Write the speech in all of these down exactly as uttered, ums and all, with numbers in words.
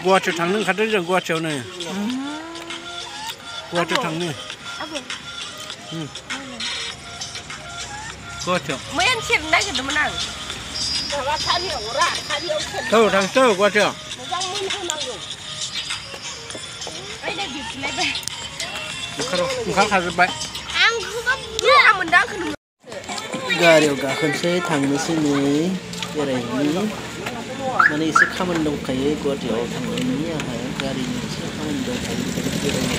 गुवाहाटियाव थांनो ओंखारदों जों गुवाहाटियावनो गुवाहाटियाव थांनो गुवाहाटियाव मैया सेरनो नागिरदोंमोन आं माबा खारियाव रा खारियाव सेरनो औ थांसै गुवाहाटियाव मोजां मोनहोनांगौ ओइलाय बिफिलायबाय ओंखार ओंखारखाजोब्बाय आं बुरजा मोनदों आंखौनो गारियाव गाखोनोसै थांनोसै नै बेरायहैनि माने एसे खामानि दंखायो गुवाहाटियाव थांनायनि आंहा गारिनि एसे खामानि दंखायो बेरायनो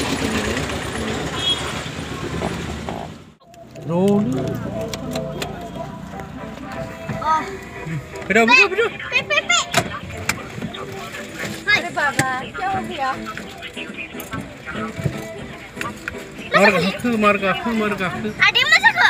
Betul, betul, betul. Ada baba, jauh dia. Marga, aku, marga, aku, marga, aku. Ada masa kok?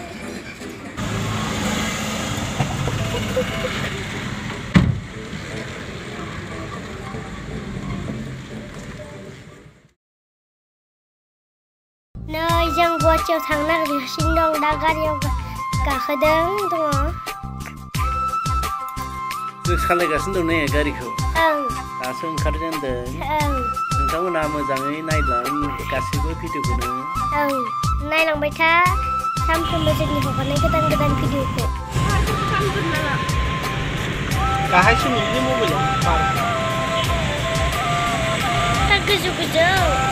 Nơi जों गुवाहाटियाव थांनो नागिरगासिनो दं दा गारियाव गाखोदों दङ जों सालायगासिनो दं ने गारिखौ ओं दासो ओंखारदों होनदों ओं नोंथांमोना मोजाङै नायलां गासैबो भिडिअखौनो ओं नायलांबाय था सानफ्रोमबो जोंनि हगारनाय गोदान गोदान भिडिअखौ गाहायसो नुयो मबाइलाव दा गोजौ गोजौ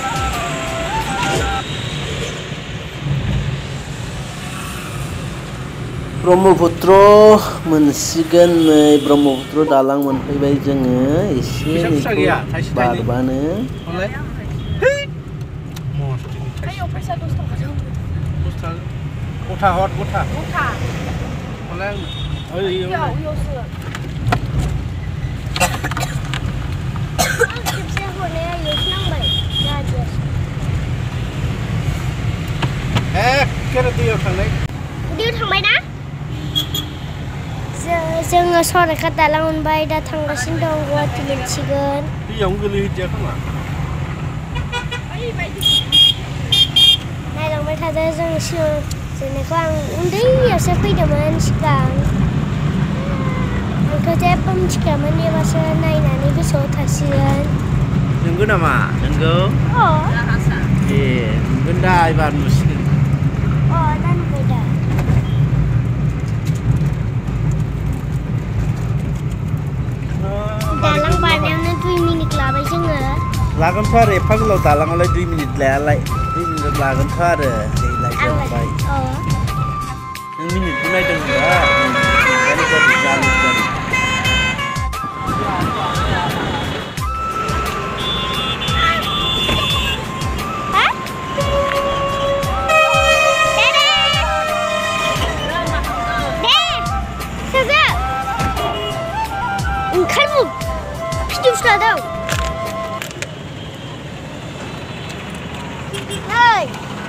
ब्रह्मपुत्र मोनसिगोन नै ब्रह्मपुत्र दालां मोनफैबाय जोङो एसे बारबानो गथा हर गथा गथा खेबसे हरनाया इयावसो नांबाय एखेरे दैयाव थांनाय दैयाव थांबाय ना जोङो सराइघाट दालां मोनबाय दा थांगासिनो दं गुवाहाटि मोनसिगोन दैयावनो गोलैहैदिया खोमा नायलांबाय थादो जों सिगां जोंनिखौ आं उन्दैयावसो फैदोंमोन सिगां आंथ' जेबो मिथिखायामोन एबारसो नायनानै गोसोआव थासिगोन नंगौ नामा नंगौ अ ए नंगोन दा एबार नुसिगोन अ दा नुबाय दा दालां बारनायावनो दुइ मिनिट लाबाय जोङो लागोनथ' आरो एफा गोलाव दालाङावलाय दुइ मिनिट लायालाय दुइ मिनिट लागोनथ' आरो दैलाय जोंबाय नों मिनिटखौ नायदों होनबा गारि गारि जालि गारि ओंखारबो भिडिअ'सो लादों नै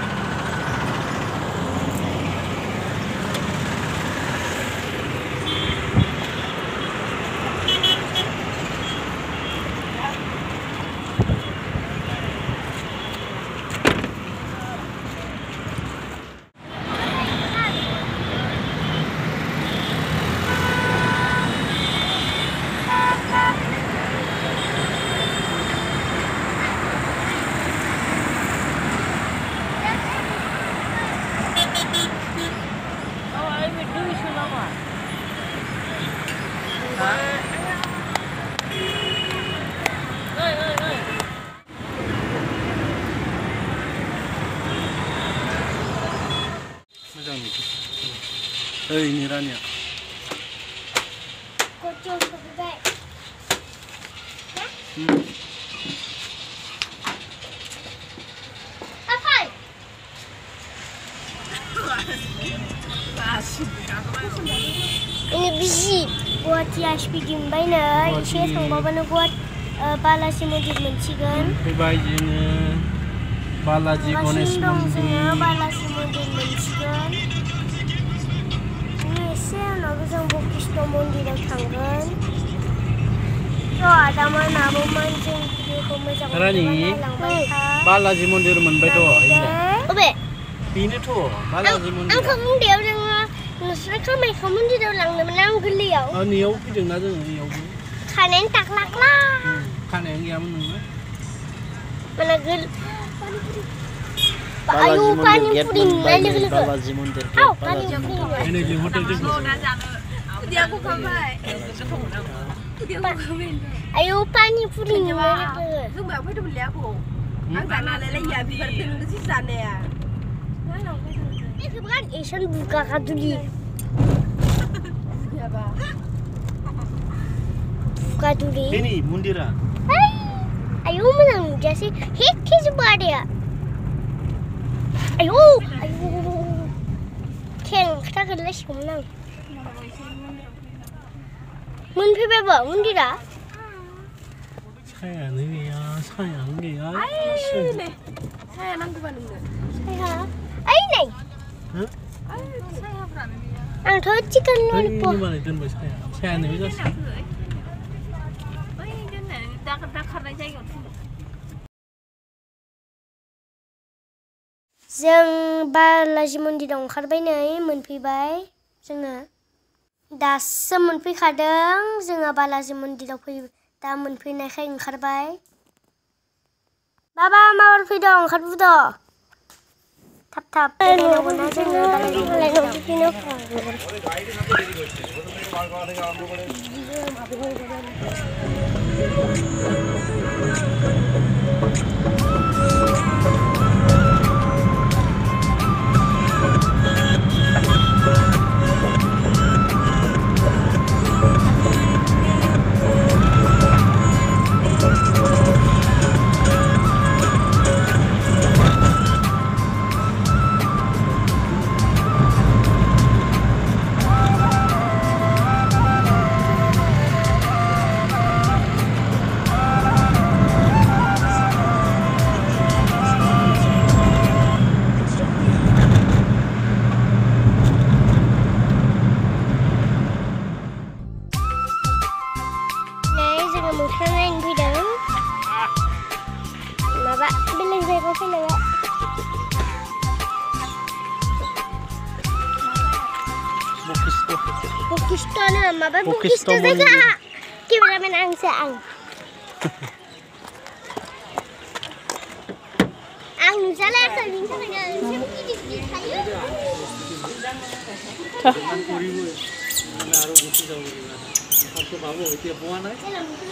ओइ निरानिया गुवाहाटियाव सफैबाय आफाय ini bisi गुवाहाटि आसपिदि मोनबाय नै एसे थांबाबानो गुवाहाटि बालाजि मन्दिर मोनसिगोन फैबाय जोङो बालाजि गणेश मन्दिर बालाजि मन्दिर मोनसिगोन एसे उनाव जों बशिष्ठ मन्दिराव थांगोन थ' आदामोन आब'मोन जों भिडिअखौ मोजां नायलांबाय था बालाजि मन्दिर मोनबाय थ' अबे बेनोथ' बालाजि मन्दिर आंखौ उन्दैयाव जोङो नोंसोर कामाख्या मन्दिराव लांदोंमोन आं गोरलैयाव नैयाव फैदोंना जोङो नैयावबो खानायनि टाक्ला क्ला geraman nunggu. Mana gel? Ayo pani puri nilai lagi. Balaji Mandir gate. Ayo pani puri. Ini di hotel itu. Dia aku kamai. Ayo pani puri nilai lagi. Lúc mà phải đun lẹ bộ. Anh bạn nào lại lấy nhà bị bật tin cái sàn này à? Ini bukan Asian buka kaduli. Iya, Pak. Buka kaduli. Ini Mundira. Hai. Ayo menang jasi. Hek kis dia. Ayo, ayo. Keng kita kelas menang. Mun pibe ba Mundira. 사양이야, 사양이야. Ai này. Saya nang ke Bandung deh. Saya. Ai nih. Hah? Ai, saya berani. Ang thoi chicken Ini lollipop. mana itu mbak saya? Saya nih juga. Ôi, cái này ta ta khăn này chơi kiểu जों बालाजि मन्दिराव ओंखारबाय नै मोनफैबाय जोङो दासो मोनफैखादों जोङो बालाजि मन्दिराव फै दा मोनफैनायखाय ओंखारबाय बाबा माबार फैदों ओंखारबोदो थाब थाब बेरायनांगौना जोङो मालायनाव फैनो Bukisto na maba bukisto daga cameraman ang saang ang sala sa minsan nga siyempre di tayo आपको बाबू होती है बुआ ना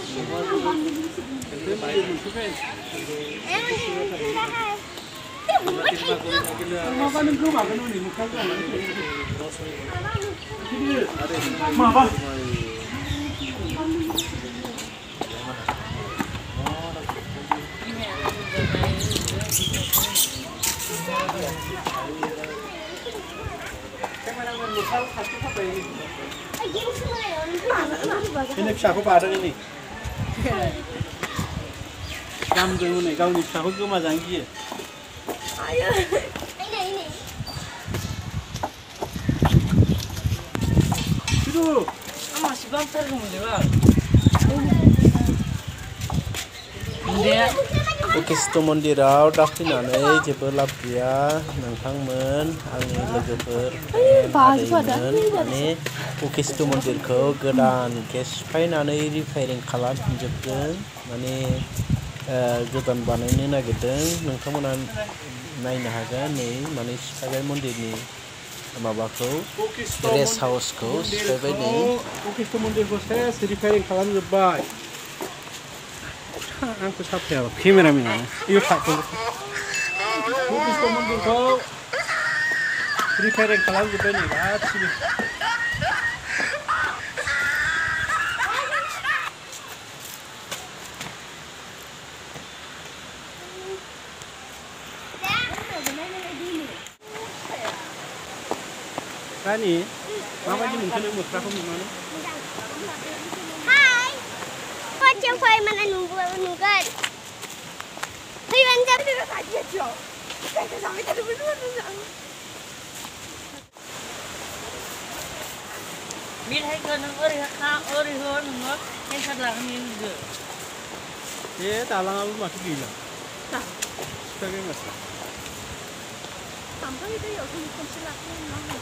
Ini siapa pada ini? Kamu dulu nih, kamu siapa ke mana janji? ayo ini ini Itu. Ama sebab terus Bukisto Mandiraव दा फैनानै जेबो लाब गैया नोंथांमोन आंनि लोगोफोर आदैमोन माने बुकिsto मन्दिरखौ गोदान सिफायनानै रिपेयारिं खालामफिनजोबदों माने गोदान बानायनो नागिरदों नोंथांमोना नायनो हागोन नै माने सिफायबाय मन्दिरनि माबाखौ रेस्ट हाउसखौ सिफायबाय नै बुकिsto मन्दिरखौ सेस रिपेयारिं खालामजोबबाय आंखौ साफाया केमेरामेनानो इयो थाखौ बुकिsto मन्दिरखौ रिपेयारिं खालामजोबबाय नै गासिबो Rani, mama ji mungkin mau berapa mana? hai kok cewek mana nunggu nunggu hei banjir Dia saja jauh. Kita sampai tadi berdua nunggu. Biết hay cơ nó ơi ha ơi hơn nó hay thật là mình được. Thế dalang apa masuk gila? Tak. Sebagai mas. Sampai itu ya aku konsultasi.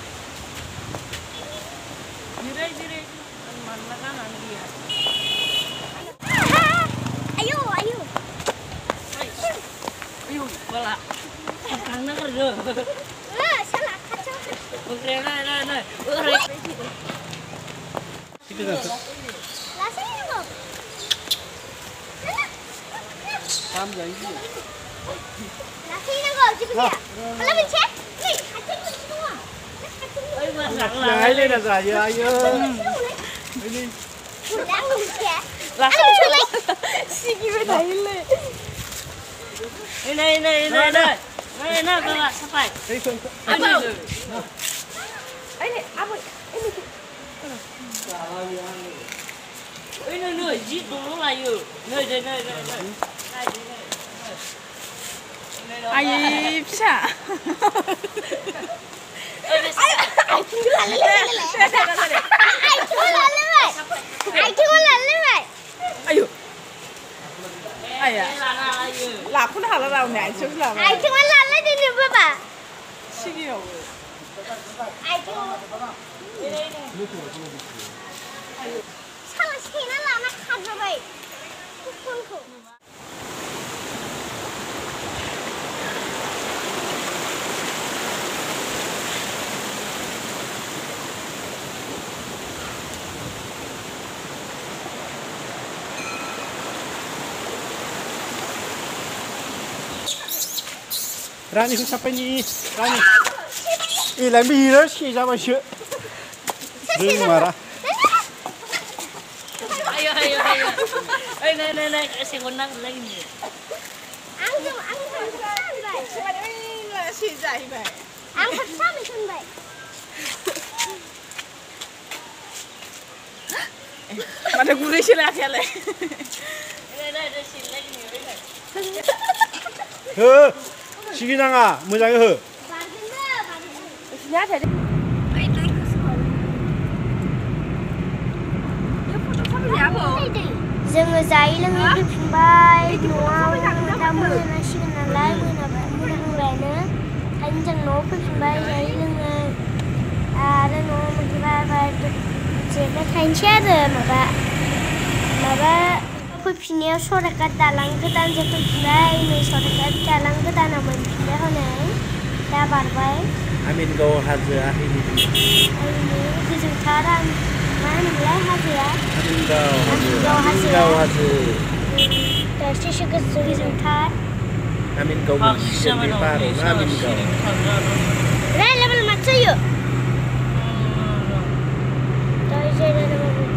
Jirai jirai mana kan dia. ayo ayo Wala. Karena kerja. Eh, salah kacau. Oke, nah, nah, nah. Urek. Kita dah. Lah sini kok. Tam jadi. Lah sini kok, cepat ya. Kalau mencet, nih, kacau semua. Oi, masak Ya, lah. ini dah saya. Ayo. Ini. Udah mencet. Lah. Sige ba dahil eh. Ina, ina, ina, ina. Ina, ina, bawa sampai. Hey, kon. Ano? Ini, apa? Ini. Oi, no, no, ji dulu lah yuk. No, no, no, no, no. Ay, bisa. Ai cuma lalu lele. Ai cuma lalu lele. Ai cuma lalu lele. Ayo. Aya. Lah, lah, yuk. Lah aku dah halau rau nyai cuk lah. Ai cuma lalu di ni bapa. Sige yo. Ai cuma. Salah sih nak lah nak khad baik. Pun ku. Rani kau siapa ni? Rani. Eh, lagi hero sih sama sih. Ring marah. Ayo, ayo, ayo. Oi, nah, nah, nah. Kasi kunang lagi ni. Angkat, angkat, baik. Cepat ini lah si jai baik. Angkat sama pun baik. Mana gurih sila kale. Ina, ina, ina, si lagi ni. Heh. 시기장아, 뭐장 해? Nhá thế đi. जोङो जायै लोङै फैफिनबाय न'आव दा मोनासिगोन नालाय मोनाबाय मोनाहांबायानो ओंखायनो जों न'आव फैफिनबाय जायै लोङै आरो न'आव मोनफैबाय जिरायना थानोसै आरो माबा माबा फैफिननायाव सराइघाट दालां गोदानजों फैफिनबाय नै सराइघाट दालां गोदाना मोनफिनबाय हनै दा बारबाय आमिनगाव हाजो आखैनि ओरैनो गोजौथार आं मा होनोमोनलाय हाजोआ आमिनगाव आमिनगाव हाजोआ आमिनगाव हाजो दासो गोजौ गोजौथार आमिनगाव मोनसिगोन बे पाहारावनो आमिनगाव रायलायबाल माथो जायो दा जिरायनांगौ